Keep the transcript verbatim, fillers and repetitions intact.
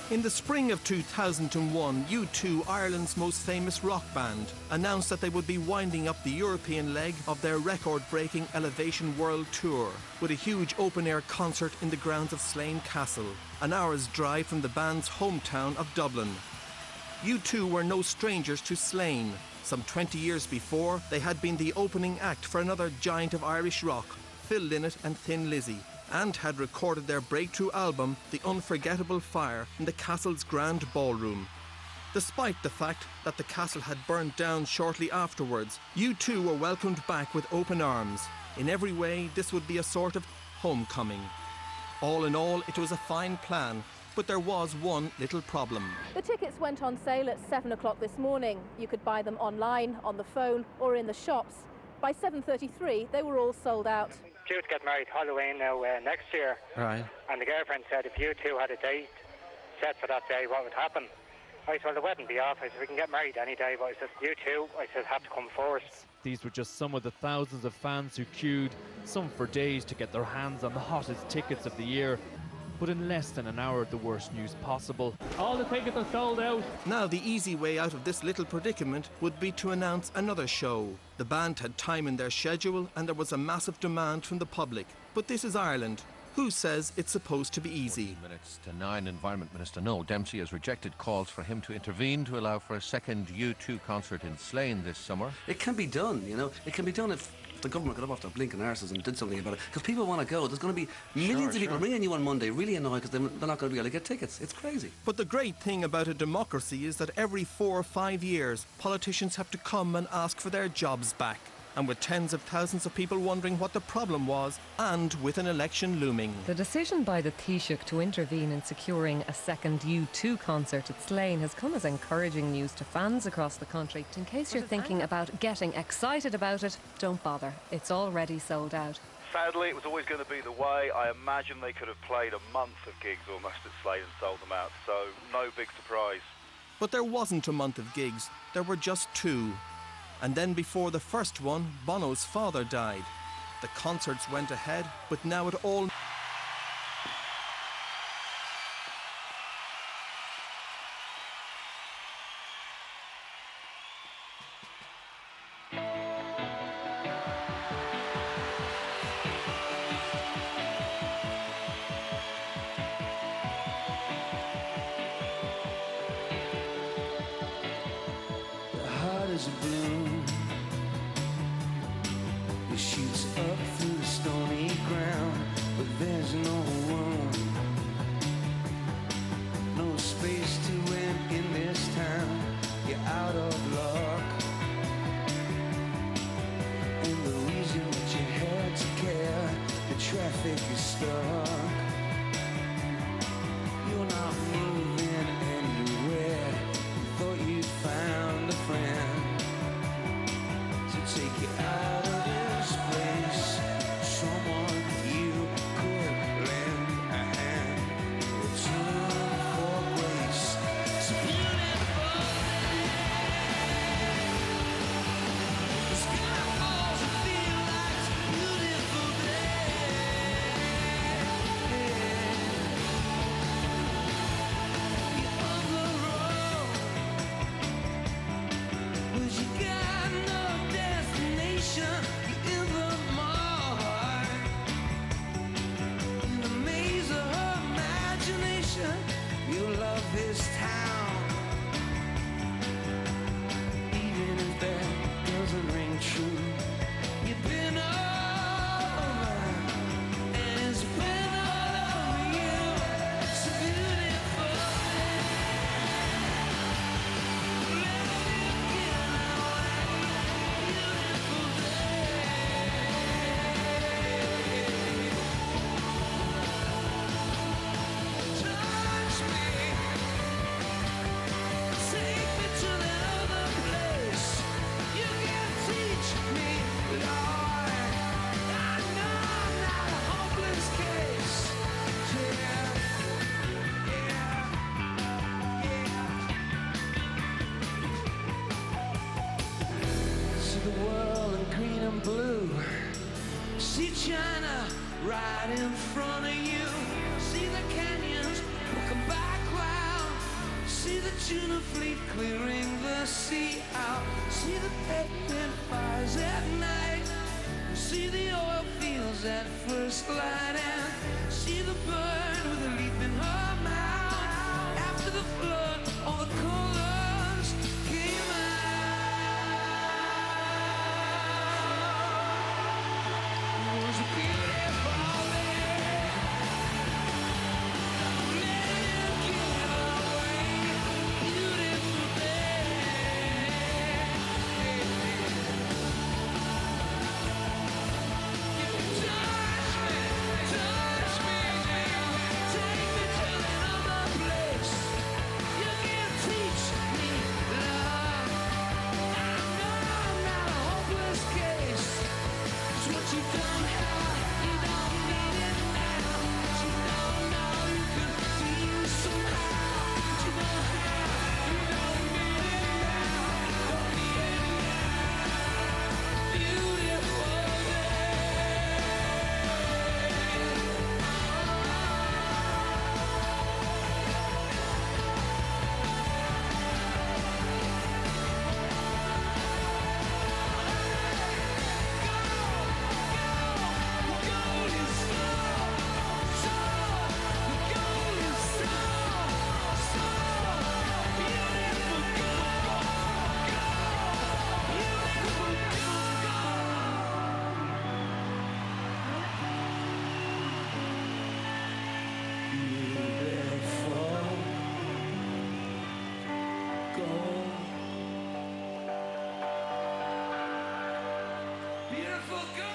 In the spring of two thousand one, U two, Ireland's most famous rock band, announced that they would be winding up the European leg of their record-breaking Elevation World Tour with a huge open-air concert in the grounds of Slane Castle, an hour's drive from the band's hometown of Dublin. U two were no strangers to Slane. Some twenty years before, they had been the opening act for another giant of Irish rock, Phil Lynott and Thin Lizzy, and had recorded their breakthrough album, The Unforgettable Fire, in the Castle's Grand Ballroom. Despite the fact that the castle had burnt down shortly afterwards, U two were welcomed back with open arms. In every way, this would be a sort of homecoming. All in all, it was a fine plan, but there was one little problem. The tickets went on sale at seven o'clock this morning. You could buy them online, on the phone, or in the shops. By seven thirty-three, they were all sold out. Due to get married Halloween now uh, next year. Right. And the girlfriend said if you two had a date set for that day, what would happen? I said, well, the wedding be off. I said, we can get married any day, but I said, you two, I said, have to come first. These were just some of the thousands of fans who queued, some for days, to get their hands on the hottest tickets of the year. But in less than an hour, the worst news possible. All the tickets are sold out. Now the easy way out of this little predicament would be to announce another show. The band had time in their schedule and there was a massive demand from the public. But this is Ireland. Who says it's supposed to be easy? Minutes to nine, Environment Minister Noel Dempsey has rejected calls for him to intervene to allow for a second U two concert in Slane this summer. It can be done, you know. It can be done if the government got up off their blinking arses and did something about it. Because people want to go. There's going to be millions sure, of people sure. ringing you on Monday, really annoyed because they're not going to be able to get tickets. It's crazy. But the great thing about a democracy is that every four or five years, politicians have to come and ask for their jobs back. And with tens of thousands of people wondering what the problem was, and with an election looming. The decision by the Taoiseach to intervene in securing a second U two concert at Slane has come as encouraging news to fans across the country. In case you're thinking about getting excited about it, don't bother. It's already sold out. Sadly, it was always going to be the way. I imagine they could have played a month of gigs almost at Slane and sold them out, so no big surprise. But there wasn't a month of gigs, there were just two. And then before the first one, Bono's father died. The concerts went ahead, but now it all... The heart is a bloom. It shoots up through the stony ground, but there's no room, no space to win in this town. You're out of luck, and the reason that you had to care, the traffic is stuck. You're not moving anywhere. You thought you'd found a friend to take you out of this place, someone you could lend a hand, return for grace. It's beautiful day. The sky falls and feel like it's a beautiful day. You're on the road, but you got no destination. You're in the mud, in the maze of her imagination. You love this town, even if that doesn't ring true. You've been over, and it's been all over you. It's a beautiful day. Let it get away. Beautiful day. Touch me, take me to that other place. You can teach me, Lord. I know I'm not a hopeless case. Yeah, yeah, yeah. See the world in green and blue. See China right in front of you. See the canyons looking back round. tuna fleet clearing the sea out. See the pavement fires at night. See the oil fields at first light. And see the bird with a leaf in her mouth. After the flood, all the colors came out. It was a beautiful day. Never give away. Beautiful day. Touch me, touch me, take me to another place. You can teach me love. I know I'm not a hopeless case. 'Cause what you don't have, you don't need it now. What you don't know, you can feel somehow. What you don't have, you don't need it now. Don't need it now. Beautiful Beautiful girl.